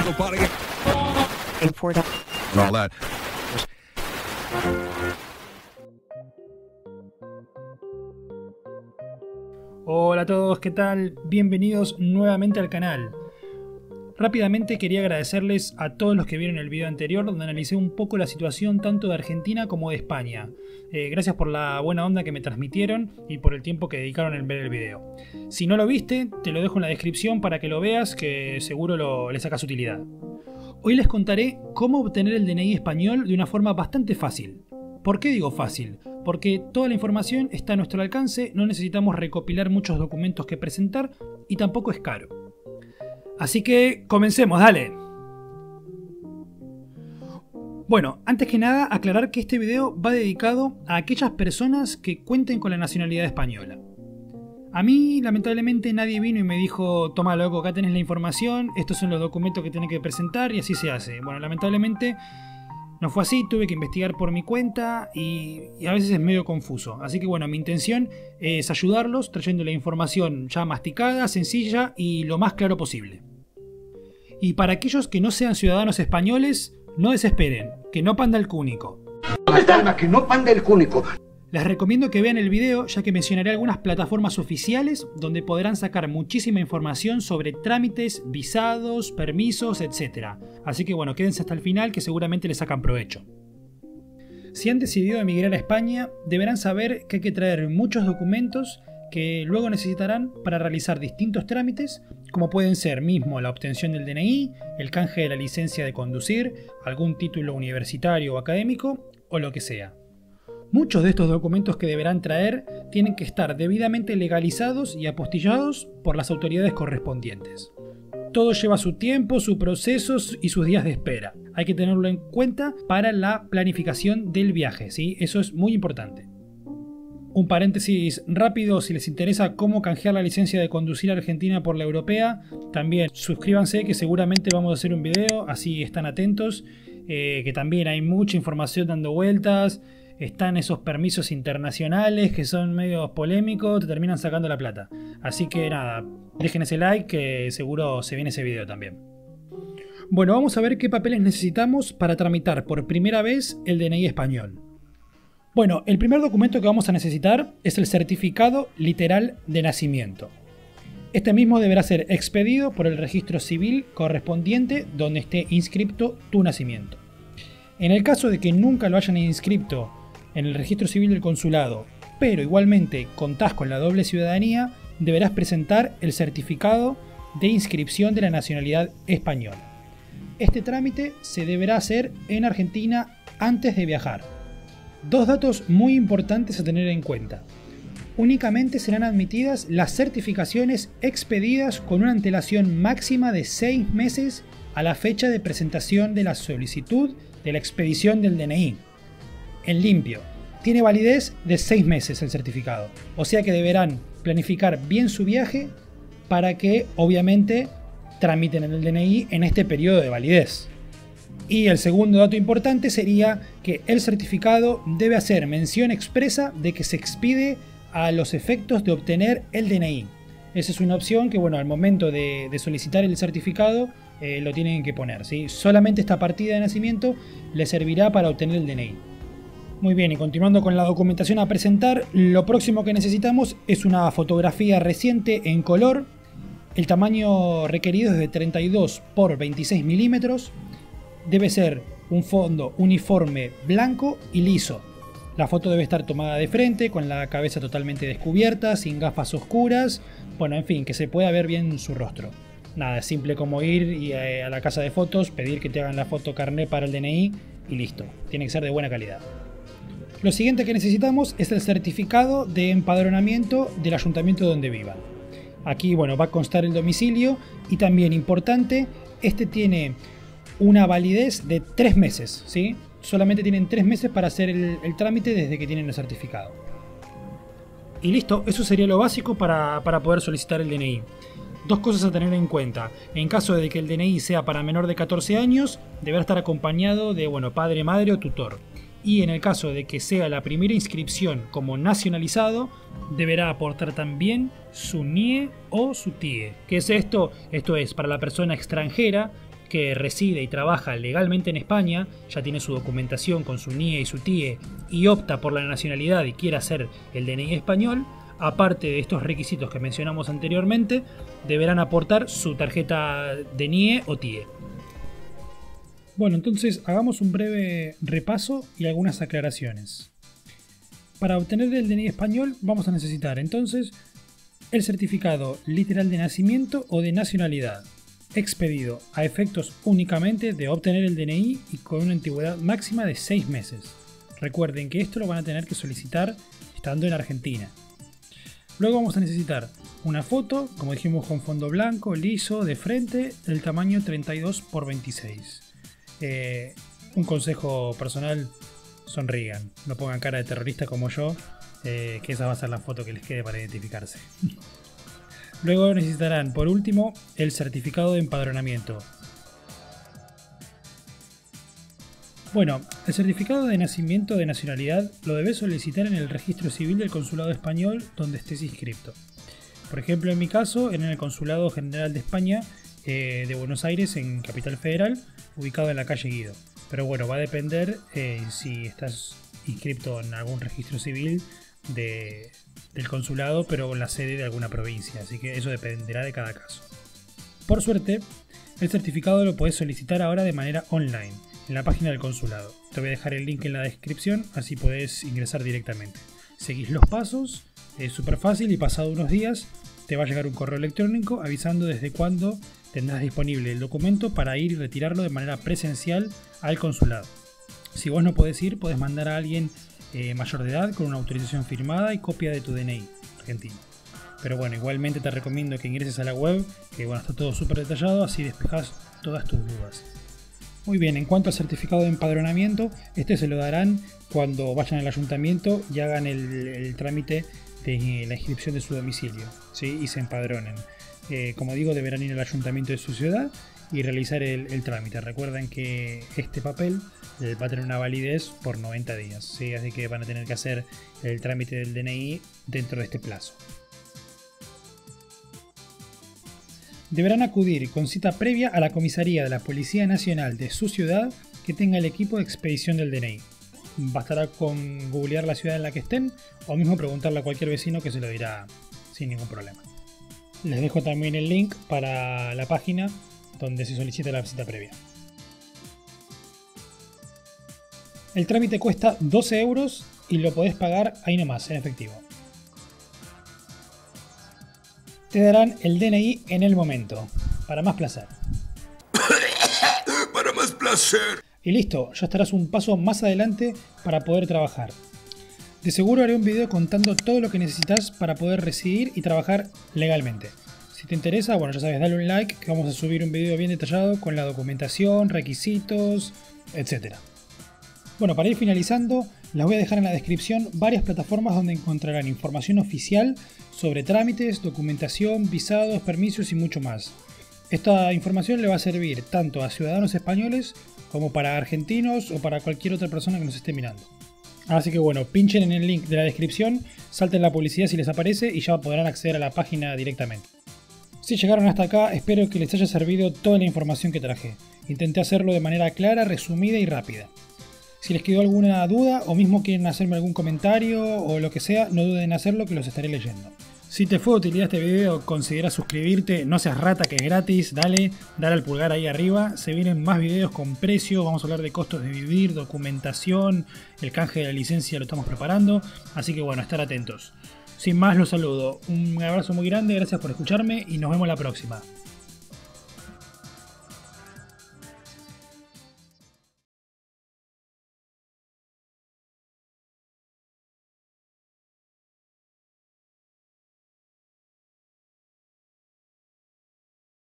Hola a todos, ¿qué tal? Bienvenidos nuevamente al canal. Rápidamente quería agradecerles a todos los que vieron el video anterior donde analicé un poco la situación tanto de Argentina como de España. Gracias por la buena onda que me transmitieron y por el tiempo que dedicaron en ver el video. Si no lo viste, te lo dejo en la descripción para que lo veas, que seguro le sacas utilidad. Hoy les contaré cómo obtener el DNI español de una forma bastante fácil. ¿Por qué digo fácil? Porque toda la información está a nuestro alcance, no necesitamos recopilar muchos documentos que presentar y tampoco es caro. Así que comencemos, dale. Bueno, antes que nada aclarar que este video va dedicado a aquellas personas que cuenten con la nacionalidad española. A mí, lamentablemente, nadie vino y me dijo: toma loco, acá tenés la información, estos son los documentos que tenés que presentar y así se hace. Bueno, lamentablemente no fue así, tuve que investigar por mi cuenta y a veces es medio confuso. Así que bueno, mi intención es ayudarlos trayendo la información ya masticada, sencilla y lo más claro posible. Y para aquellos que no sean ciudadanos españoles, no desesperen, que no panda el cúnico. Calma, que no panda el cúnico. Les recomiendo que vean el video, ya que mencionaré algunas plataformas oficiales donde podrán sacar muchísima información sobre trámites, visados, permisos, etc. Así que bueno, quédense hasta el final que seguramente les sacan provecho. Si han decidido emigrar a España, deberán saber que hay que traer muchos documentos que luego necesitarán para realizar distintos trámites, como pueden ser mismo la obtención del DNI, el canje de la licencia de conducir, algún título universitario o académico, o lo que sea. Muchos de estos documentos que deberán traer tienen que estar debidamente legalizados y apostillados por las autoridades correspondientes. Todo lleva su tiempo, sus procesos y sus días de espera. Hay que tenerlo en cuenta para la planificación del viaje, ¿sí? Eso es muy importante. Un paréntesis rápido, si les interesa cómo canjear la licencia de conducir argentina por la europea, también suscríbanse que seguramente vamos a hacer un video, así están atentos, que también hay mucha información dando vueltas. Están esos permisos internacionales que son medio polémicos, te terminan sacando la plata. Así que nada, dejen ese like que seguro se viene ese video también. Bueno, vamos a ver qué papeles necesitamos para tramitar por primera vez el DNI español. Bueno, el primer documento que vamos a necesitar es el certificado literal de nacimiento. Este mismo deberá ser expedido por el registro civil correspondiente donde esté inscripto tu nacimiento. En el caso de que nunca lo hayan inscripto en el registro civil del consulado, pero igualmente contás con la doble ciudadanía, deberás presentar el certificado de inscripción de la nacionalidad española. Este trámite se deberá hacer en Argentina antes de viajar. Dos datos muy importantes a tener en cuenta. Únicamente serán admitidas las certificaciones expedidas con una antelación máxima de 6 meses a la fecha de presentación de la solicitud de la expedición del DNI. En limpio, tiene validez de 6 meses el certificado, o sea que deberán planificar bien su viaje para que obviamente tramiten el DNI en este periodo de validez. Y el segundo dato importante sería que el certificado debe hacer mención expresa de que se expide a los efectos de obtener el DNI. Esa es una opción que, bueno, al momento de solicitar el certificado lo tienen que poner, ¿sí? Solamente esta partida de nacimiento le servirá para obtener el DNI. Muy bien, y continuando con la documentación a presentar, lo próximo que necesitamos es una fotografía reciente en color. El tamaño requerido es de 32 por 26 milímetros. Debe ser un fondo uniforme blanco y liso. La foto debe estar tomada de frente, con la cabeza totalmente descubierta, sin gafas oscuras. Bueno, en fin, que se pueda ver bien su rostro. Nada, es simple como ir a la casa de fotos, pedir que te hagan la foto carné para el DNI y listo. Tiene que ser de buena calidad. Lo siguiente que necesitamos es el certificado de empadronamiento del ayuntamiento donde vivan. Aquí, bueno, va a constar el domicilio y también importante, este tiene una validez de 3 meses, ¿sí? Solamente tienen 3 meses para hacer el trámite desde que tienen el certificado. Y listo, eso sería lo básico para poder solicitar el DNI. Dos cosas a tener en cuenta. En caso de que el DNI sea para menor de 14 años, deberá estar acompañado de, bueno, padre, madre o tutor. Y en el caso de que sea la primera inscripción como nacionalizado, deberá aportar también su NIE o su TIE. ¿Qué es esto? Esto es para la persona extranjera que reside y trabaja legalmente en España, ya tiene su documentación con su NIE y su TIE y opta por la nacionalidad y quiere hacer el DNI español, aparte de estos requisitos que mencionamos anteriormente, deberán aportar su tarjeta de NIE o TIE. Bueno, entonces hagamos un breve repaso y algunas aclaraciones. Para obtener el DNI español vamos a necesitar entonces el certificado literal de nacimiento o de nacionalidad, expedido a efectos únicamente de obtener el DNI y con una antigüedad máxima de 6 meses. Recuerden que esto lo van a tener que solicitar estando en Argentina. Luego vamos a necesitar una foto, como dijimos, con fondo blanco, liso, de frente, del tamaño 32 x 26. Un consejo personal: sonrían, no pongan cara de terrorista como yo, que esa va a ser la foto que les quede para identificarse. Luego necesitarán, por último, el certificado de empadronamiento. Bueno, el certificado de nacimiento de nacionalidad lo debes solicitar en el registro civil del consulado español donde estés inscripto. Por ejemplo, en mi caso, en el Consulado General de España de Buenos Aires, en Capital Federal, ubicado en la calle Guido. Pero bueno, va a depender si estás inscripto en algún registro civil del consulado, pero en la sede de alguna provincia, así que eso dependerá de cada caso. Por suerte, el certificado lo podés solicitar ahora de manera online, en la página del consulado. Te voy a dejar el link en la descripción, así podés ingresar directamente. Seguís los pasos, es súper fácil y pasado unos días te va a llegar un correo electrónico avisando desde cuándo tendrás disponible el documento para ir y retirarlo de manera presencial al consulado. Si vos no podés ir, podés mandar a alguien mayor de edad con una autorización firmada y copia de tu DNI argentino. Pero bueno, igualmente te recomiendo que ingreses a la web, que bueno, está todo súper detallado, así despejas todas tus dudas. Muy bien, en cuanto al certificado de empadronamiento, este se lo darán cuando vayan al ayuntamiento y hagan el trámite de la inscripción de su domicilio, ¿sí? Y se empadronen. Como digo, deberán ir al ayuntamiento de su ciudad y realizar el trámite. Recuerden que este papel va a tener una validez por 90 días, ¿sí? Así que van a tener que hacer el trámite del DNI dentro de este plazo. Deberán acudir con cita previa a la comisaría de la Policía Nacional de su ciudad que tenga el equipo de expedición del DNI. Bastará con googlear la ciudad en la que estén o mismo preguntarle a cualquier vecino que se lo dirá sin ningún problema. Les dejo también el link para la página donde se solicita la visita previa. El trámite cuesta 12 euros y lo podés pagar ahí nomás, en efectivo. Te darán el DNI en el momento, para más placer. Para más placer. Y listo, ya estarás un paso más adelante para poder trabajar. De seguro haré un video contando todo lo que necesitas para poder residir y trabajar legalmente. Si te interesa, bueno, ya sabes, dale un like, que vamos a subir un video bien detallado con la documentación, requisitos, etc. Bueno, para ir finalizando, les voy a dejar en la descripción varias plataformas donde encontrarán información oficial sobre trámites, documentación, visados, permisos y mucho más. Esta información le va a servir tanto a ciudadanos españoles como para argentinos o para cualquier otra persona que nos esté mirando. Así que bueno, pinchen en el link de la descripción, salten la publicidad si les aparece y ya podrán acceder a la página directamente. Si llegaron hasta acá, espero que les haya servido toda la información que traje. Intenté hacerlo de manera clara, resumida y rápida. Si les quedó alguna duda o mismo quieren hacerme algún comentario o lo que sea, no duden en hacerlo, que los estaré leyendo. Si te fue de utilidad este video, considera suscribirte, no seas rata, que es gratis, dale al pulgar ahí arriba, se vienen más videos con precio, vamos a hablar de costos de vivir, documentación, el canje de la licencia lo estamos preparando, así que bueno, estar atentos. Sin más, los saludo, un abrazo muy grande, gracias por escucharme y nos vemos la próxima.